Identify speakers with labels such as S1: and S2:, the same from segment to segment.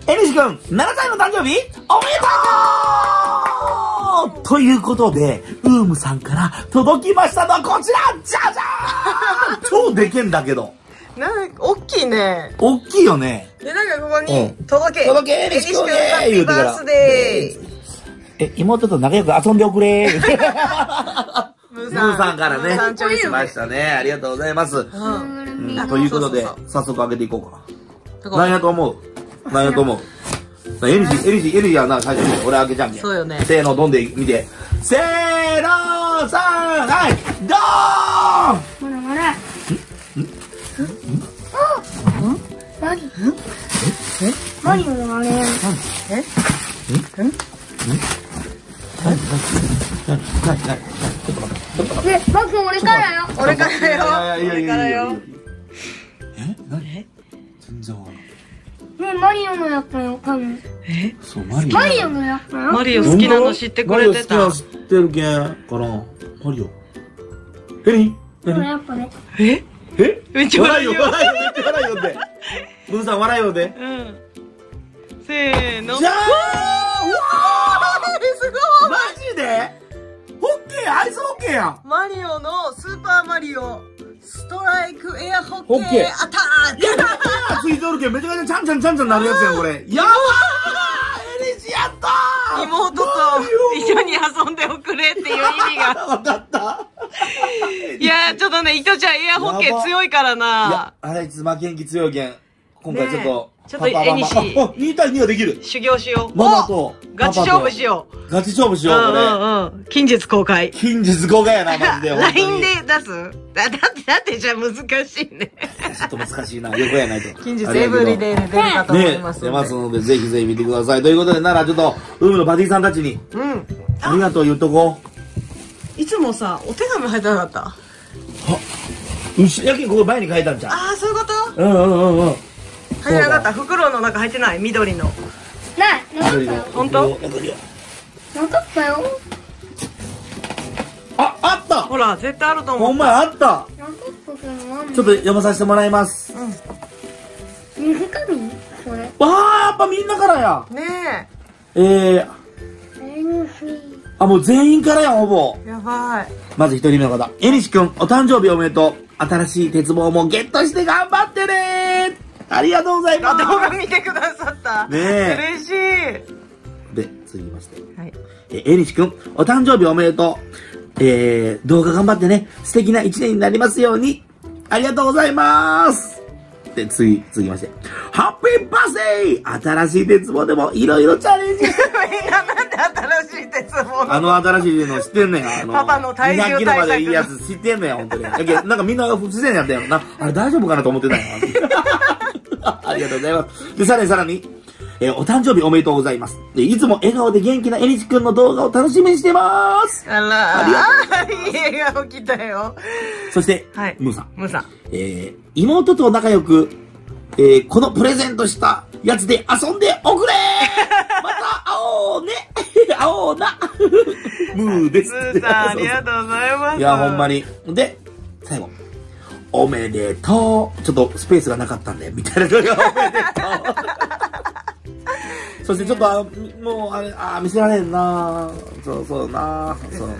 S1: エリシ君、7歳の誕生日、おめでとうということで、ウームさんから届きましたのこちら、じゃじゃーん超でけんだけど。
S2: おっきいね。
S1: おっきいよね。
S2: で、なんかここに、届け、
S1: エリシ君
S2: ハッピーバースデー。
S1: 妹と仲良く遊んでおくれー。ムーさんからね、来ましたね。ありがとうございます。ということで、早速開けていこうかな。何やと思う？何やと思う？エリシはな、最初に俺開けちゃうんけん。
S2: そうよね。
S1: せーの、どんで見て。せーの、3、はい、ドーン！
S3: ほらほら。マリオのあれ。僕俺からよ。
S2: 俺からよ。
S1: 何？全然わからん。
S3: ねマリオのやったよ、多分。
S1: そう、マ
S3: リオのやったよ。
S2: マリオ好きなの知ってくれてた。
S1: マリオ好きなの知ってるけんから。マリオ。
S3: やっぱね。
S2: めっちゃ笑いよ。
S1: めっちゃ笑いよって。ムーさん笑いよって。
S2: せーの。
S1: じゃーん！
S2: すごい！
S1: マジで？ホッケー、アイスホッケーやん。
S2: マリオのスーパーマリオストライクエアホッケーアタック。
S1: いや、ついてるけんめちゃめちゃチャンチャンなるやつやん、これ。やばー！エリシやったー！
S2: 妹と一緒に遊んでおくれっていう意味が。
S1: わかった。
S2: いや、ちょっとね、伊藤ちゃんエアホッケー強いからな。いや、
S1: あれいつ負けん気強いけん。今回ちょっと。
S2: ちょっと絵にし。
S1: 2対2ができる。
S2: 修行しよう。
S1: ママと。
S2: ガチ勝負しよ
S1: う。ガチ勝負しよう、これ。
S2: 近日公開。
S1: 近日公開やな、マジで。
S2: LINE で出す？だってじゃあ難しいね。
S1: ちょっと難しいな。横やないと。
S2: 近日エブリデイで出るかと思います。
S1: 出ますので、ぜひぜひ見てください。ということで、ならちょっと、ウームのバディさんたちに。ありがとう言っとこ
S2: う。いつもさ、お手紙入ってなかった？あ、
S1: やけんここ前に書いたんじゃん。
S2: ああ、そういうこと？入ってなかった。袋の中入ってない？緑の。
S3: ない。
S2: 本当？
S3: なかったよ。
S1: あった。
S2: ほら、絶対あると思う。
S1: ほんまや、あった。ちょっと読まさせてもらいます。
S3: 水紙？これ。
S1: わあ、やっぱみんなからや。
S2: ね
S1: え。あ、もう全員からやん、ほぼ。
S2: やばい。
S1: まず一人目の方。エリシ君、お誕生日おめでとう。新しい鉄棒もゲットして頑張ってねー。ありがとうございます。
S2: 動画見てくださった。
S1: ねえ。
S2: 嬉しい。
S1: で、続きまして。はい。エリシ君、お誕生日おめでとう。動画頑張ってね。素敵な一年になりますように。ありがとうございます。で、続きまして。ハッピーバースデー！新しい鉄棒でもいろいろチャレンジして。
S2: みんななんで新しい鉄棒
S1: 新しいの知ってんねん。
S2: パパの体重対策。
S1: 200キロまでいいやつ知ってんねん、ほんとに。だけど、なんかみんな不自然やったよな。あれ大丈夫かなと思ってたよ。ありがとうございます。で、さらに、お誕生日おめでとうございます。で、いつも笑顔で元気なエリシ君の動画を楽しみにしてます。
S2: あら、いい笑顔来たよ。
S1: そして、ムーさん。妹と仲良く、このプレゼントしたやつで遊んでおくれまた会おうね会おうなムーです。
S2: ムーさん、ありがとうございます。
S1: いや、ほんまに。で、最後。おめでとう。ちょっとスペースがなかったんで、みたいな。おめでとう。そしてちょっと、もう、見せられんなそうな。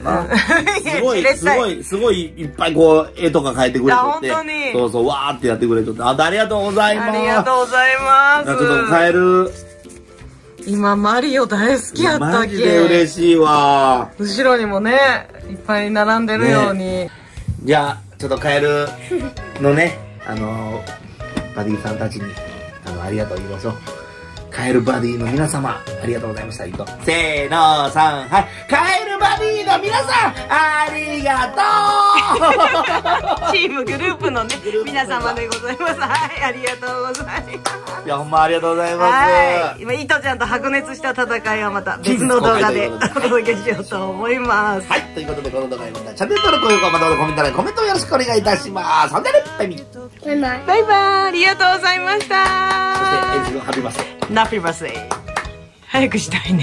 S1: すごいいっぱいこう、絵とか描いてくれとって。
S2: 本当に。
S1: そう、わーってやってくれとって。ありがとうございます。
S2: ありがとうございます。
S1: ちょっと買える。
S2: 今、マリオ大好きやったっけ？
S1: マジで嬉しいわ。
S2: 後ろにもね、いっぱい並んでるように。
S1: じゃあ、ちょっとカエルのね、バディさんたちに、ありがとう言いましょう。カエルバディの皆様、ありがとうございました。せーの、3、はい。カエルバディの皆さん、ありがとう
S2: チームグループのね、皆様でございます。はい、ありがとうございます。
S1: いや、ほんまありがとうございます。
S2: はい。今、イトちゃんと白熱した戦いはまた別の動画でお届けしようと思います。
S1: はい、ということで、この動画にまたチャンネル登録、高評価、またコメント欄、コメントよろしくお願いいたします。ほんでね、バイビー。
S2: バイバイ。ありがとうございました。
S1: そして、エイジ君、ハッピーバースデー。
S2: ハッピーバースデー。早くしたいね。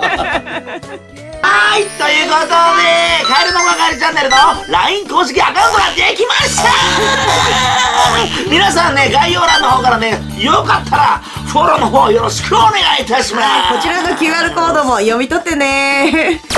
S1: はい、ということで、カエルのまかりチャンネルの LINE 公式アカウントができました皆さんね、概要欄の方からね、よかったら、 フォローの方よろしくお願いいたします。
S2: こちらの QR コードも読み取ってね。